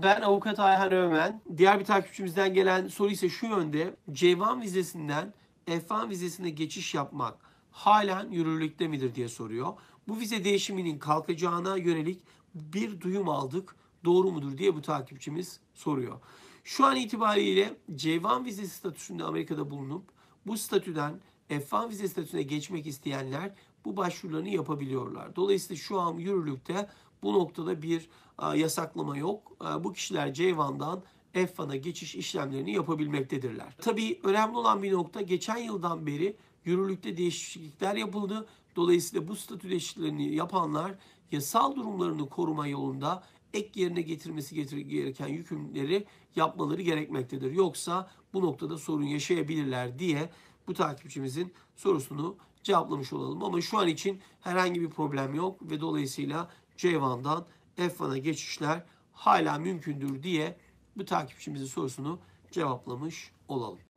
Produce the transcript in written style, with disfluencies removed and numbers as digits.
Ben avukat Ayhan Öğmen. Diğer bir takipçimizden gelen soru ise şu yönde. C1 vizesinden F1 vizesine geçiş yapmak halen yürürlükte midir diye soruyor. Bu vize değişiminin kalkacağına yönelik bir duyum aldık. Doğru mudur diye bu takipçimiz soruyor. Şu an itibariyle C1 vizesi statüsünde Amerika'da bulunup bu statüden F1 vize statüsüne geçmek isteyenler bu başvurularını yapabiliyorlar. Dolayısıyla şu an yürürlükte bu noktada bir yasaklama yok. Bu kişiler C1'dan F1'a geçiş işlemlerini yapabilmektedirler. Tabii önemli olan bir nokta, geçen yıldan beri yürürlükte değişiklikler yapıldı. Dolayısıyla bu statü değişikliklerini yapanlar yasal durumlarını koruma yolunda ek yerine getirmesi gereken yükümlülükleri yapmaları gerekmektedir. Yoksa bu noktada sorun yaşayabilirler diye bu takipçimizin sorusunu cevaplamış olalım. Ama şu an için herhangi bir problem yok ve dolayısıyla C1'dan F1'a geçişler hala mümkündür diye bu takipçimizin sorusunu cevaplamış olalım.